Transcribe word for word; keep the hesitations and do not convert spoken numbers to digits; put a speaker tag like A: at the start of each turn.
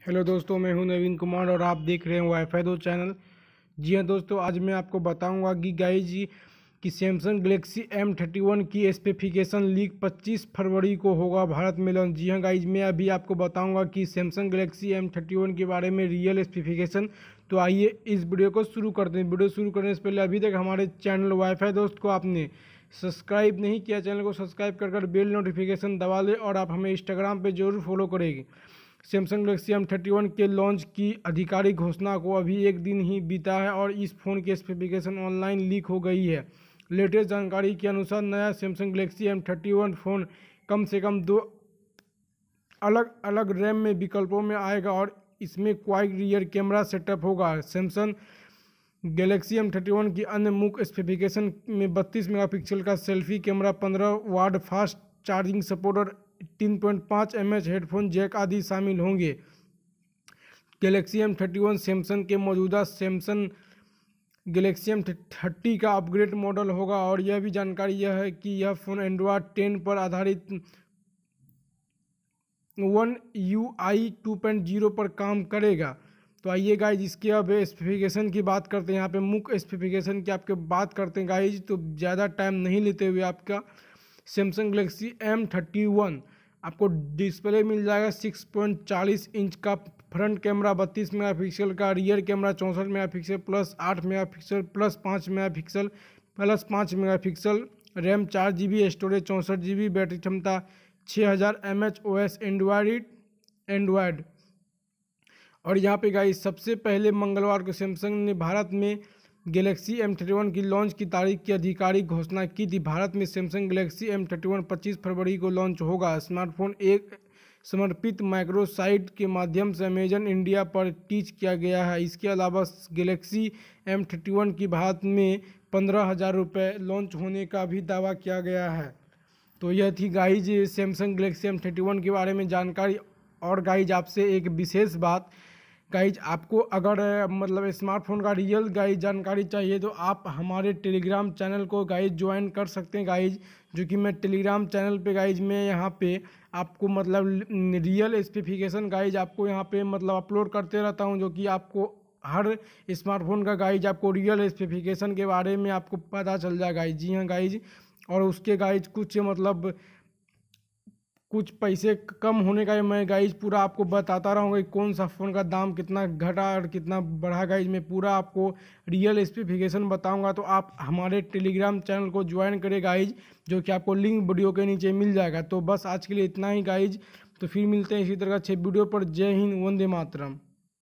A: Hello दोस्तों, मैं हूं नवीन कुमार और आप देख रहे हैं वाईफाई दो चैनल। जी हां दोस्तों, आज मैं आपको बताऊंगा कि गाइस जी कि Samsung Galaxy M thirty one की स्पेसिफिकेशन लीक पच्चीस फरवरी को होगा भारत में लॉन्च। जी हां गाइस, मैं अभी आपको बताऊंगा कि Samsung Galaxy M thirty one के बारे में रियल स्पेसिफिकेशन। तो आइए इस वीडियो को शुरू करते हैं। वीडियो शुरू करने से पहले अभी तक हमारे चैनल वाईफाई दोस्त को आपने सब्सक्राइब नहीं किया, चैनल को सब्सक्राइब कर कर बेल नोटिफिकेशन दबा लें और आप हमें इंस्टाग्राम पर जरूर फॉलो करेंगे। Samsung Galaxy M thirty one के लॉन्च की आधिकारिक घोषणा को अभी एक दिन ही बीता है और इस फ़ोन की स्पेसिफिकेशन ऑनलाइन लीक हो गई है। लेटेस्ट जानकारी के अनुसार नया Samsung Galaxy M thirty one phone कम से कम दो अलग अलग रैम में विकल्पों में आएगा और इसमें क्वाड रियर कैमरा सेटअप होगा। Samsung Galaxy M thirty one की अन्य मुख्य स्पेसिफिकेशन में बत्तीस मेगापिक्सल का सेल्फी कैमरा, पंद्रह वाट फास्ट चार्जिंग सपोर्ट और तीन पॉइंट पाँच एम एच हेडफोन जैक आदि शामिल होंगे। Galaxy M thirty one Samsung के मौजूदा सैमसंग गैलेक्सी एम थर्टी का अपग्रेड मॉडल होगा और यह भी जानकारी यह है कि यह फ़ोन एंड्रॉयड टेन पर आधारित one U I two point zero पर काम करेगा। तो आइए गाइज इसके अब स्पेसिफिकेशन की बात करते हैं। यहाँ पे मुख्य स्पेसिफिकेशन की आपके बात करते हैं गाइज, तो ज़्यादा टाइम नहीं लेते हुए आपका Samsung Galaxy M thirty one आपको डिस्प्ले मिल जाएगा सिक्स पॉइंट चालीस इंच का, फ्रंट कैमरा बत्तीस मेगापिक्सल का, रियर कैमरा चौंसठ मेगापिक्सल प्लस आठ मेगापिक्सल प्लस पाँच मेगापिक्सल प्लस पाँच मेगापिक्सल, रैम चार जी बी, स्टोरेज चौंसठ जी बी, बैटरी क्षमता छः हज़ार M H O S Android Android और यहाँ पे गाइस सबसे पहले मंगलवार को सैमसंग ने भारत में गैलेक्सी एम थर्टी वन की लॉन्च की तारीख की आधिकारिक घोषणा की थी। भारत में Samsung Galaxy M thirty one पच्चीस फरवरी को लॉन्च होगा। स्मार्टफोन एक समर्पित माइक्रो साइट के माध्यम से अमेजन इंडिया पर टीच किया गया है। इसके अलावा गैलेक्सी एम थर्टी वन की भारत में पंद्रह हज़ार रुपये लॉन्च होने का भी दावा किया गया है। तो यह थी guys Samsung Galaxy M thirty one के बारे में जानकारी। और गाइज आपसे एक विशेष बात, गाइज आपको अगर मतलब स्मार्टफोन का रियल गाइज जानकारी चाहिए तो आप हमारे टेलीग्राम चैनल को गाइज ज्वाइन कर सकते हैं गाइज, जो कि मैं टेलीग्राम चैनल पे गाइज मैं यहाँ पे आपको मतलब रियल स्पेसिफिकेशन गाइज आपको यहाँ पे मतलब अपलोड करते रहता हूँ, जो कि आपको हर स्मार्टफोन का गाइज आपको रियल स्पेसिफिकेशन के बारे में आपको पता चल जाए गाइज। जी हाँ गाइज, और उसके गाइज कुछ मतलब कुछ पैसे कम होने का मैं गाइज पूरा आपको बताता रहूँगा कि कौन सा फ़ोन का दाम कितना घटा और कितना बढ़ा। गाइज मैं पूरा आपको रियल स्पेसिफिकेशन बताऊंगा, तो आप हमारे टेलीग्राम चैनल को ज्वाइन करें गाइज, जो कि आपको लिंक वीडियो के नीचे मिल जाएगा। तो बस आज के लिए इतना ही गाइज, तो फिर मिलते हैं इसी तरह अच्छे वीडियो पर। जय हिंद, वंदे मातरम।